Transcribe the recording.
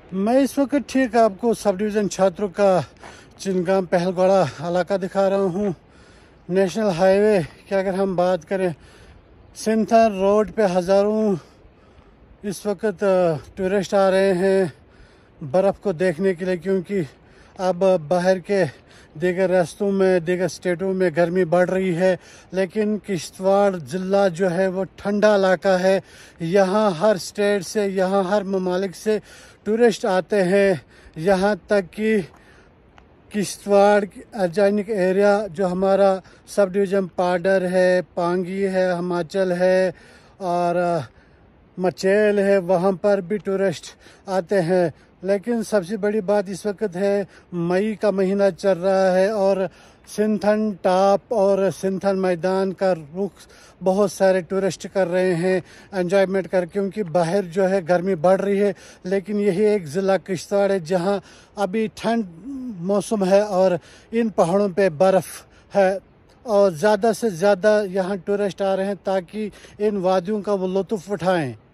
मैं इस वक्त ठीक आपको सब डिवीज़न छात्रों का चिंगाम पहलगोड़ा इलाका दिखा रहा हूँ। नेशनल हाईवे की अगर हम बात करें, सिंथन रोड पे हज़ारों इस वक्त टूरिस्ट आ रहे हैं बर्फ़ को देखने के लिए, क्योंकि अब बाहर के दीगर रास्तों में, दीगर स्टेटों में गर्मी बढ़ रही है, लेकिन किश्तवाड़ ज़िला जो है वो ठंडा इलाका है। यहाँ हर स्टेट से, यहाँ हर ममालिक से टूरिस्ट आते हैं। यहाँ तक कि किश्तवाड़ अर्जैनिक एरिया जो हमारा सब डिवीज़न पाडर है, पांगी है, हिमाचल है और मचेल है, वहाँ पर भी टूरिस्ट आते हैं। लेकिन सबसे बड़ी बात इस वक्त है, मई का महीना चल रहा है और सिंथन टॉप और सिंथन मैदान का रुख बहुत सारे टूरिस्ट कर रहे हैं एंजॉयमेंट कर, क्योंकि बाहर जो है गर्मी बढ़ रही है। लेकिन यही एक ज़िला किश्तवाड़ है जहां अभी ठंड मौसम है और इन पहाड़ों पे बर्फ़ है और ज़्यादा से ज़्यादा यहाँ टूरिस्ट आ रहे हैं ताकि इन वादियों का वो लुत्फ़ उठाएं।